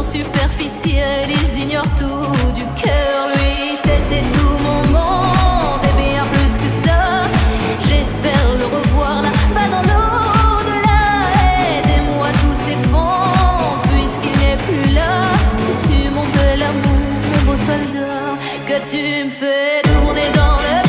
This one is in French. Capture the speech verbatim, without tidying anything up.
superficiels, ils ignorent tout du cœur. Lui, c'était tout mon monde, et bien plus que ça. J'espère le revoir là-bas dans l'au-delà. Aidez-moi, tout s'effondre puisqu'il n'est plus là. C'est-tu mon bel amour, mon beau soldat, que tu me fais tourner dans le